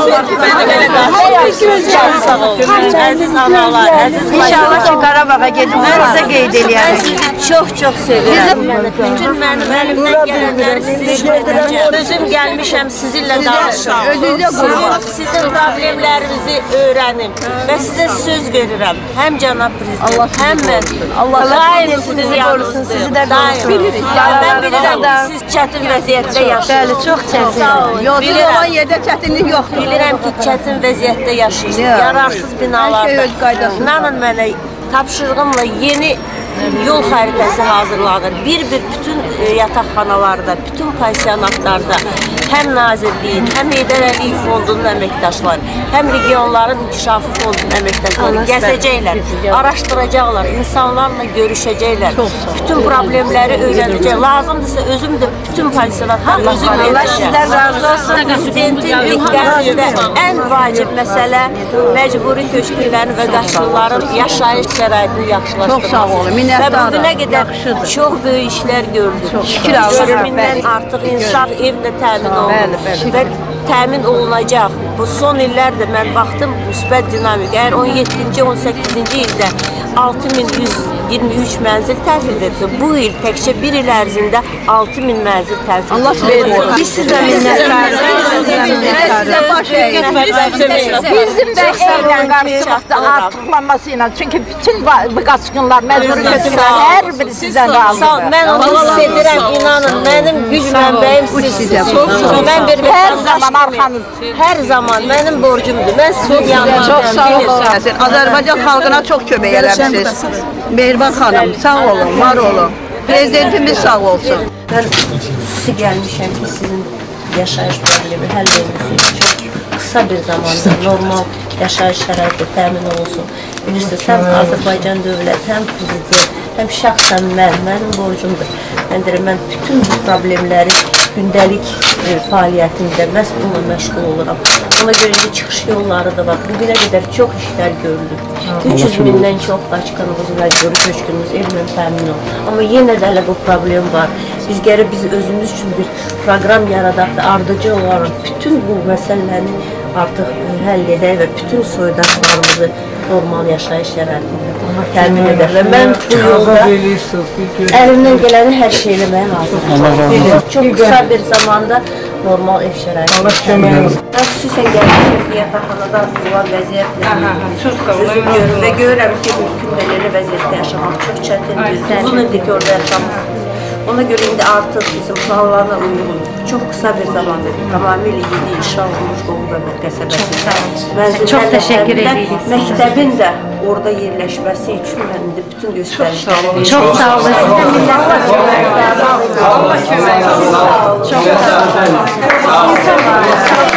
Əziz analar, əziz İnşallah ki, Qarabağa gedib, mən sizə qeyd eləyəm. Mən sizi çox sevirəm. Bütün mənim əlimdən gələnləri sizi işlədəcəm. Özüm gəlmişəm sizinlə danışam. Sizin problemlərinizi öyrənim və sizə söz verirəm. Həm cənab prezident, həm mən. Daim sizin yanınızdayım. Daim. Mən bilirəm ki, siz çətin vəziyyətdə yaşayırsınız. Bəli, çox çətin. Yolsuz olan yerdə çətinlik yoxdur. Bilirəm ki, çətin vəziyyətdə yaşayırsınız. Yararsız binalarda. İnanın mənə, tapşırığımla yeni yol xəritəsi hazırlanır. Bir-bir bütün yataqxanalarda, bütün pansionatlarda həm Nazirliyin, həm Mehriban Aliyev fondunun əməkdaşları, həm regionların inkişafı fondunun əməkdaşları gəzəcəklər, araşdıracaqlar, insanlarla görüşəcəklər, bütün problemləri öyrənəcəklər. Lazımdırsa özüm də bütün pansionatları özüm edəcəm. Prezidentin diqqətində ən vacib məsələ məcburi köçkünlərin və qaçqınların yaşayış şəraitini yaxşılaşdırması. Və bugünə qədər çox böyük işlər gördük. Görümündən artıq insan evlə təmin olunur və təmin olunacaq. Bu son illərdə mən baxdım müsbət dinamik. Əgər 17-ci, 18-ci ildə 6123 mənzil təhvil verildi. Bu il təkcə bir il ərzində 6000 mənzil təhvil verildi. Allah verir. Biz sizə minnətdarıq. Bizim də evdən qarşılıqda artıqlanması ilə. Çünki bütün qaçqınlar, məcburi köçkünlər hər biri sizdən razıdır. Mən onu hiss edirəm, inanın. Mənim güc mənbəyim sizsiniz. Mən bir hər zaman arxanız. Hər zaman mənim borcumdur. Mən sizin yanınızda. Çox sağ olun. Azərbaycan xalqına çox kömək eləmişsiniz. Mehriban xanım, sağ olun, var olun. Prezidentimiz sağ olsun. Mən xüsusi gəlmişəm ki, sizin yaşayış problemi həll edilsin. Çox qısa bir zamanda normal yaşayış şəraiti təmin olsun. Bilirsiniz, həm Azərbaycan dövləti, həm prezident, həm şəxsən mənim borcumdur. Mən bütün bu problemləri gündəlik fəaliyyətimdə məhz bununla məşğul oluram. Ona görə ki, çıxış yolları da var. Bugünə qədər çox işlər görülür. 300 mindən çox qaçqınımız, məcburi köçkünümüz evlə təmin olunur. Amma yenə də hələ bu problem var. Biz gərək biz özümüz üçün bir proqram yaradaq da ardıcı olaraq bütün bu məsələni artıq həll edək və bütün soydaşlarımızı normal yaşayış şəraitində təmin edək. Və mən bu yolda əlimdən gələni hər şey eləməyə hazırım. Çox qısa bir zamanda normal ev şəraitində. Mən xüsusən gəlmişəm ki, yataqxanadan olan vəziyyətlə üzüm görürüm və görürəm ki, mümkün belə vəziyyətdə yaşamaq çox çətindir. Uzun ildir ki, orada yaşamışsınız. Ona görə indi artıq bizim planlarına uyğun, çox qısa bir zamanda tamamilə yeni inşa olunmuş Qoğulbəmər qəsəbəsi. Çox təşəkkür edirik. Məktəbin də orada yerləşməsi üçün mən indi bütün göstərişlərimi... Çox sağ olun. Sizə minnətdarım. Çox sağ olun.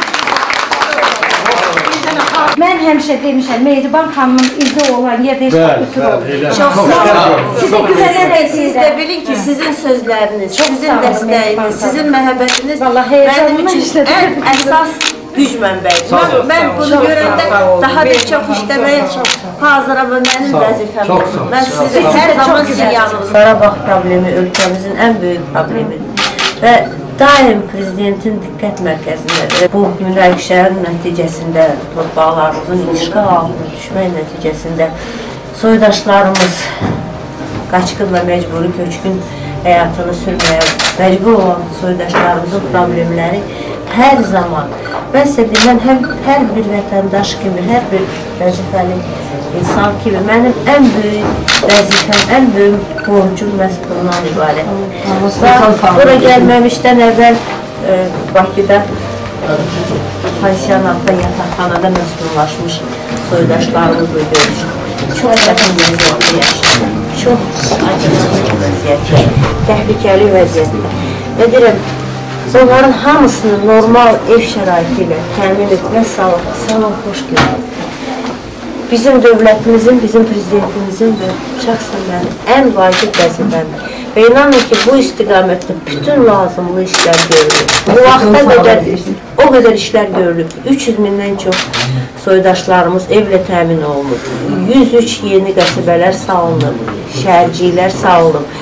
Mən həmişə demişəm, Mehriban xanımın izi olan yerdə heç qüsur olur. Çox sağ olun. Siz də bilin ki, sizin sözləriniz, sizin dəstəyiniz, sizin məhəbbətiniz mənim üçün ən əsas güc mənbəyidir. Mən bunu görəndə daha bir çox işləməyə hazıram və mənim vəzifəm olsun. Mən sizin hər zaman sizin yanınızda. Qarabağ problemi ölkəmizin ən böyük problemidir. Və daim prezidentin diqqət mərkəzindədir. Bu münaqişənin nəticəsində, torpaqlarımızın işğal altına düşmək nəticəsində soydaşlarımız qaçqın və məcburi köçkün həyatını sürməyə məcbur olan soydaşlarımızın problemləri hər zaman, mən sizə deyilən hər bir vətəndaş kimi, hər bir vəzifəli insan kimi mənim ən böyük vəzifəm, ən böyük borcum məhz bundan ibarətdir. Bura gəlməmişdən əvvəl Bakıda pansionatda, yataqxanada məskunlaşmış soydaşlarımızla görüşdük. Çox çətin vəziyyətdə yaşayır, çox acınacaq vəziyyətdə, təhlükəli vəziyyətdə. Və deyirəm, onların hamısını normal ev şəraiti ilə təmin etmək sağ xoş görür. Bizim dövlətimizin, bizim prezidentimizin və şəxsən mənim ən vacib vəzifəmdir. Və inanın ki, bu istiqamətdə bütün lazımlı işlər görülür. Bu vaxta qədər o qədər işlər görülür. 300 mindən çox soydaşlarımız evlə təmin olunur. 103 yeni qəsəbələr salınır, şəhərciklər salınır.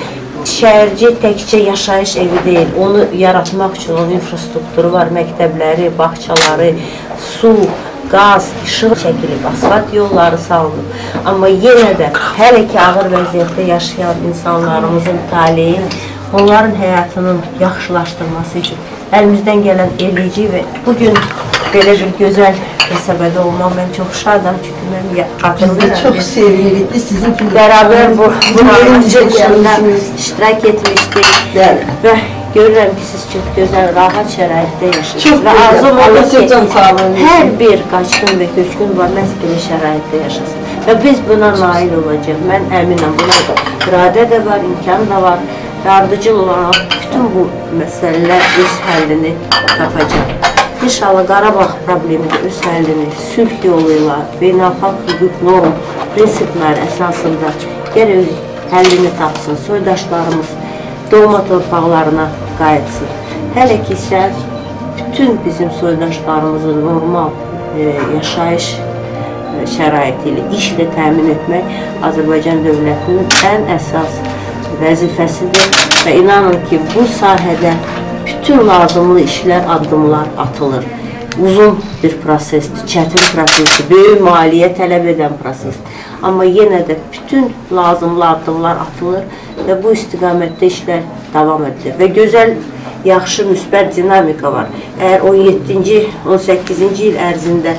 şəhərci təkcə yaşayış evi deyil, onu yaratmaq üçün onun infrastrukturu var, məktəbləri, bağçaları, su, qaz, işıq çəkilib, asfalt yolları salınıb. Amma yenə də hələ ki ağır vəziyyətdə yaşayan insanlarımızın taleyi, onların həyatının yaxşılaşdırması üçün əlimizdən gələn eləyici və bugün belə bir gözəl qəsəbədə olmaq mən çox şadam, çünki mən xatırlayıram. Çox sevinirik, biz sizin beraber bu yayıncılığında iştirak etmişdik və görürəm ki, siz çox gözəl, rahat şəraitdə yaşayırsınız və arzum olur ki, hər bir qaçqın və köçkün var, məhz belə şəraitdə yaşasın və biz buna nail olacaq. Mən əminəm, buna da iradə də var, imkan da var, ardıcıl olaraq bütün bu məsələlər öz həllini tapacaq. İnşallah Qarabağ problemi də öz həllini sülh yolu ilə, beynəlxalq hüquq norm prinsipləri əsasında gərək öz həllini tapsın, soydaşlarımız doğma torpaqlarına qayıtsın. Hələ ki isə bütün bizim soydaşlarımızın normal yaşayış şəraiti ilə, işlə təmin etmək Azərbaycan dövlətinin ən əsas vəzifəsidir və inanın ki, bu sahədə bütün lazımlı işlər, addımlar atılır. Uzun bir prosesdir, çətin prosesdir, böyük maliyyə tələb edən prosesdir. Amma yenə də bütün lazımlı addımlar atılır və bu istiqamətdə işlər davam edilir. Və gözəl, yaxşı, müsbət dinamika var. Əgər 17-ci, 18-ci il ərzində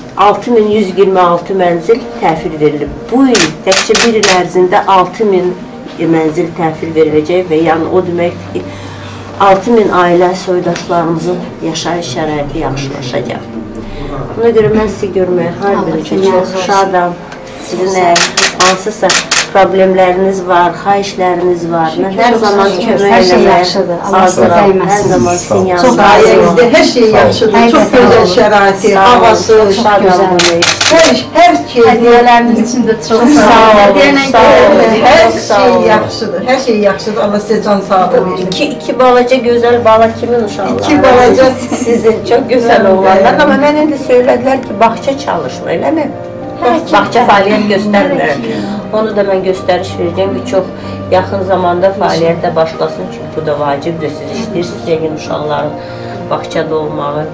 6126 mənzil təhvil verilib. Bu il, təkcə bir il ərzində 6000 mənzil təhvil veriləcək və yəni o deməkdir ki, 6000 ailə soydaşlarımızın yaşayış şəraiti yaxşılaşacaq. Buna görə mən sizi görməyə hər birinizə çox şadam. Sizin hansısa problemləriniz var, xahişləriniz var. Mən hər zaman kömək eləməyə hazıram. Hər zaman sizin yanınızda. Hər şey yaxşıdır. Çox gözəl şəraiti, havası, hər şey. Hədiyələriniz üçün də çox sağ olun. Hər şey yaxşıdır. Hər şey yaxşıdır. Allah sizə can sağlığı verin. İki balaca gözəl bala kimin uşaqları? İki balaca sizin çox gözəl oğlanlar. Amma mən indi söylədilər ki, bağça çalışmır, eləmi? Bağça fəaliyyət göstərmir. Onu da mən göstəriş verəcəm ki, çox yaxın zamanda fəaliyyətə başlasın. Çünki bu da vacibdir. Siz işləyirsiniz yəqin uşaqların bağçada olmağı.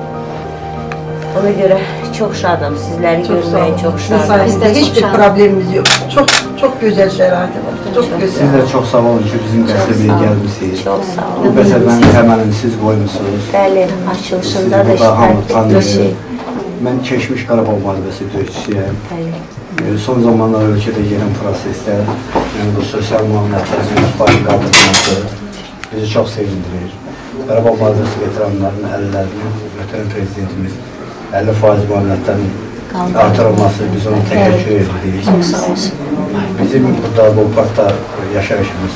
Ona görə çox şadam. Sizləri görməyə çox şadam. Bizdə heç bir problemimiz yox. Çox gözəl şəraiti var. Çox gözəl. Siz də çox sağ olun ki, bizim qəsəbəyə gəlmişsiniz. Çox sağ olun. Bu qəsəbənin təməlini siz qoymuşsunuz. Bəli, açılışında da iştirak etmişik. Mən keçmiş Qarabağ müharibəsi döyüşçüyəm. Son zamanlar ölkədə gələn proseslər, yəni bu sosial müavinətlərin ifadə qaldırılması bizi çox sevindirir. Qarabağ müharibəsi veteranlarının əllərini ötən prezidentimiz 50% müavinətlərin artırılması, biz ona təşəkkür edirik. Çox sağ olsun. Bizim burada bu parkda yaşayışımız,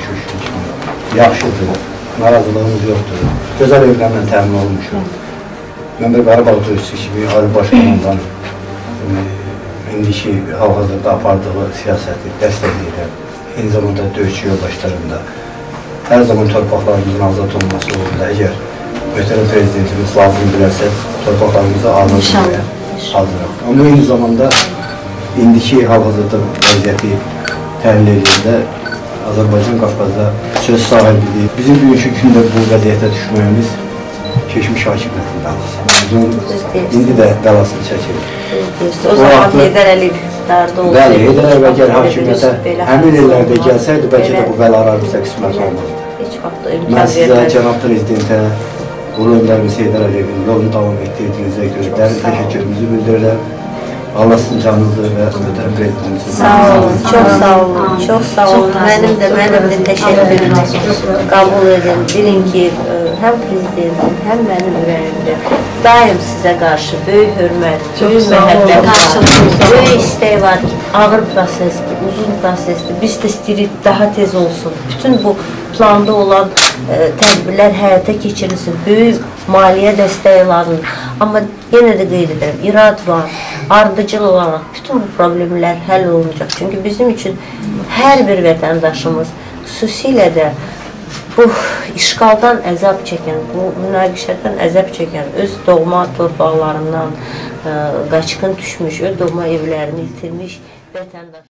yaxşıdır, narazılığımız yoxdur. Gözəl evlərlə təmin olmuşuq. Mən bir Qarabağ döyüşçüsü kimi Ali Başkomandan indiki hal-hazırda apardığı siyasəti dəstəkləyirəm. Eyni zamanda döyüşçü yoldaşlarında hər zaman torpaqlarımızın azad olması uğrunda əgər ötən prezidentimiz lazım bilərsə torpaqlarımızı azad etməyə hazırıq. Amma eyni zamanda indiki hal-hazırda vəziyyəti təhlil edəndə Azərbaycan Qafqazda söz sahibliyi bizim bugünkü gündə bu vəziyyətə düşməyimiz keçmiş hakimiyyətin bəlası. İndi də bəlasını çəkirik. O zaman Heydər Əliyev darda olsaydı. Bəli, Heydər Əliyev əgər hakimiyyətə həmin illərdə gəlsəydi, bəlkə də bu bəlalarımızda qismət olmazdı. Heç vaxt da imkan Mən sizə, vermədim. cənab prezidentə, Ulu öndərimiz Heydər Əliyevin yolunu davam etdirdiyinizə görə dərin təşəkkürümüzü bildirirəm. Allah sizin canınızı və ötən prezidentimizin Sağ olun, çox sağ olun, çox sağ olun. Mənim də təşəkkürümü qəbul edin. Bilin ki, həm prezidentin, həm mənim ürəyimdə daim sizə qarşı böyük hörmət, böyük məhəbbət var, böyük istək var ki, ağır prosesdir, uzun prosesdir. Biz də istəyirik daha tez olsun. Bütün bu planda olan tədbirlər həyata keçirilsin, böyük maliyyə dəstəyi lazım. Amma yenə də qeyd edirəm, irad var, ardıcıl olaraq bütün bu problemlər həll olunacaq. Çünki bizim üçün hər bir vətəndaşımız, xüsusilə də bu işğaldan əzab çəkən, bu münaqişədən əzab çəkən, öz doğma torpaqlarından qaçqın düşmüş, öz doğma evlərini itirmiş vətəndaş.